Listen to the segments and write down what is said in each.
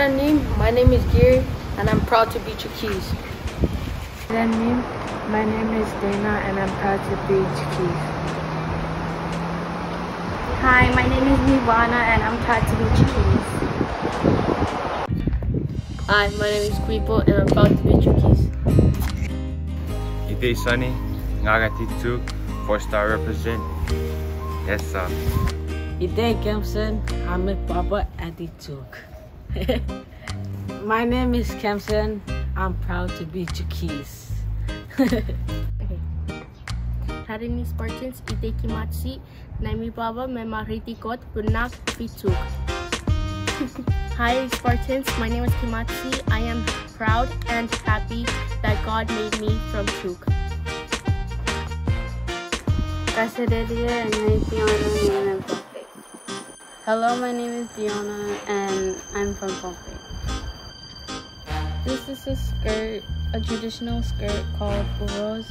My name is Gary, and I'm proud to be Chukies. My name is Dana, and I'm proud to be Chukies. Hi, my name is Nirvana, and I'm proud to be Chukies. Hi, my name is Quipo, and I'm proud to be Chukies. Ite Sunny, Ngagati Tuk, 4-star represent. Yes, sir. Ite Kempson, I'm a Papa at the Tuk. My name is Kempson. I'm proud to be Chukies. Hari ni Spartans, ite Kimatsi, Naimi Baba, Memaritikot, Bunak, Pituk. Hi Spartans, my name is Kimatsi. I am proud and happy that God made me from Tuk. Hello, my name is Diona and I'm from Pompeii. This is a skirt, a traditional skirt called Uros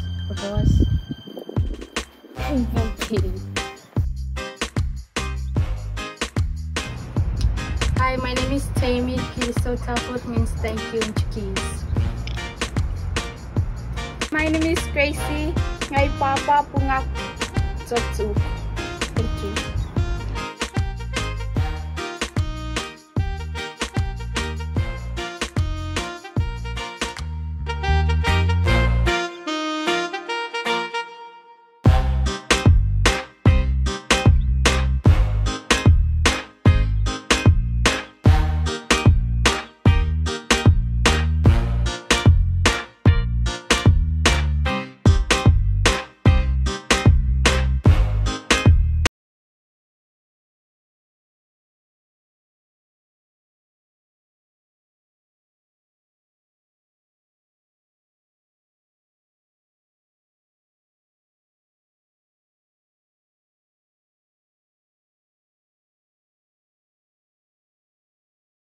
in Pompeii. Hi, my name is Tammy. So Taput means thank you in Chukies. My name is Gracie. Ngay Papa Pungak Zotu.